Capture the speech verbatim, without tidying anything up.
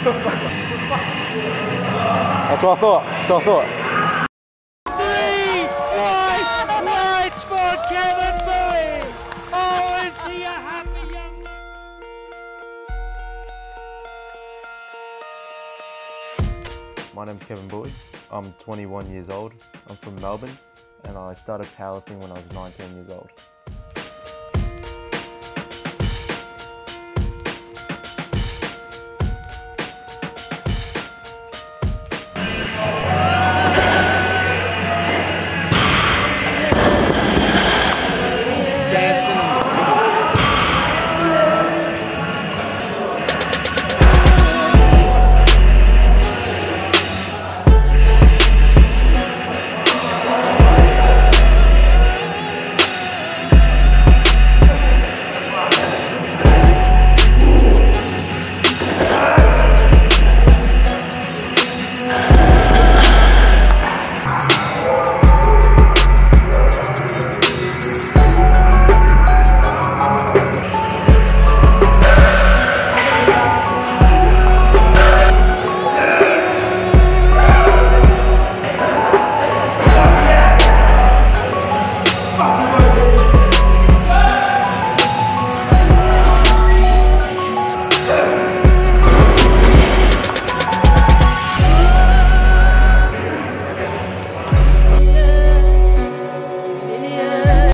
That's what I thought. That's what I thought. Three white lights for Kevin Bowie. Oh, is he a happy young man? My name's Kevin Bowie. I'm twenty-one years old. I'm from Melbourne and I started powerlifting when I was nineteen years old.